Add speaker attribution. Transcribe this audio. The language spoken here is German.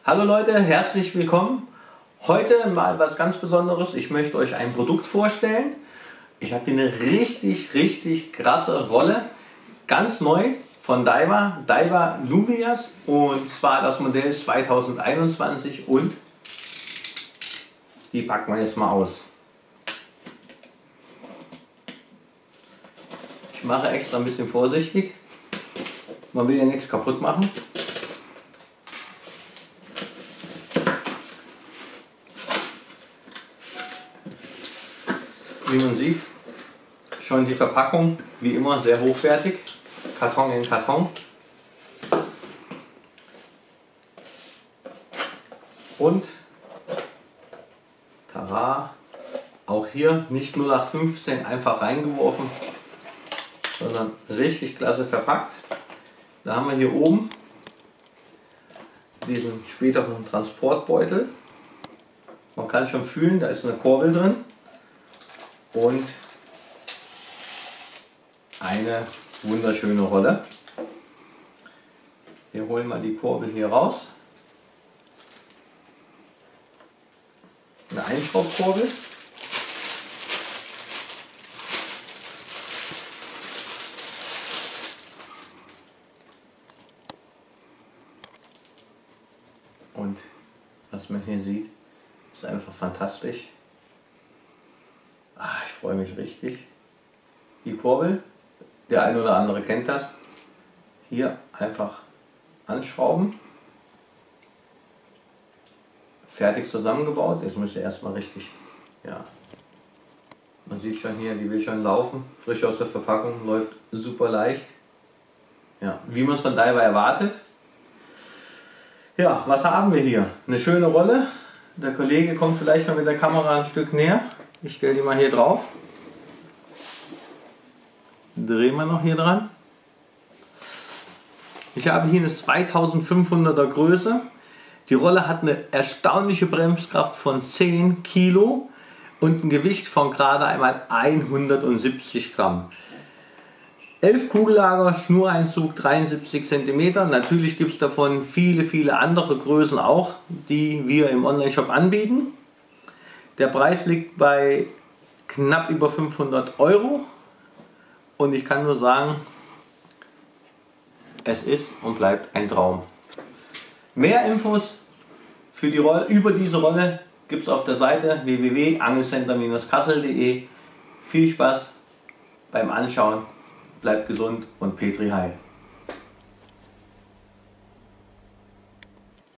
Speaker 1: Hallo Leute, herzlich willkommen. Heute mal was ganz Besonderes. Ich möchte euch ein Produkt vorstellen. Ich habe hier eine richtig krasse Rolle. Ganz neu von Daiwa Nuvias, und zwar das Modell 2021, und die packen wir jetzt mal aus. Ich mache extra ein bisschen vorsichtig. Man will ja nichts kaputt machen. Wie man sieht, schon die Verpackung wie immer sehr hochwertig. Karton in Karton. Und tada, auch hier nicht 0815 einfach reingeworfen, sondern richtig klasse verpackt. Da haben wir hier oben diesen späteren Transportbeutel. Man kann schon fühlen, da ist eine Kurbel drin und eine wunderschöne Rolle. Wir holen mal die Kurbel hier raus. Eine Einschraubkurbel. Und was man hier sieht, ist einfach fantastisch. Ich freue mich richtig. Die Kurbel, der eine oder andere kennt das. Hier einfach anschrauben. Fertig zusammengebaut. Jetzt müsste erstmal richtig, ja. Man sieht schon hier, die will schon laufen. Frisch aus der Verpackung, läuft super leicht. Ja, wie man es von Daiwa erwartet. Ja, was haben wir hier? Eine schöne Rolle. Der Kollege kommt vielleicht mal mit der Kamera ein Stück näher. Ich stelle die mal hier drauf. Drehen wir noch hier dran. Ich habe hier eine 2500er Größe. Die Rolle hat eine erstaunliche Bremskraft von 10 Kilo und ein Gewicht von gerade einmal 170 Gramm. 11 Kugellager, Schnureinzug 73 cm. Natürlich gibt es davon viele andere Größen auch, die wir im Online-Shop anbieten. Der Preis liegt bei knapp über 500 Euro und ich kann nur sagen, es ist und bleibt ein Traum. Mehr Infos für die Rolle, über diese Rolle gibt es auf der Seite www.angelcenter-kassel.de. Viel Spaß beim Anschauen, bleibt gesund und Petri heil.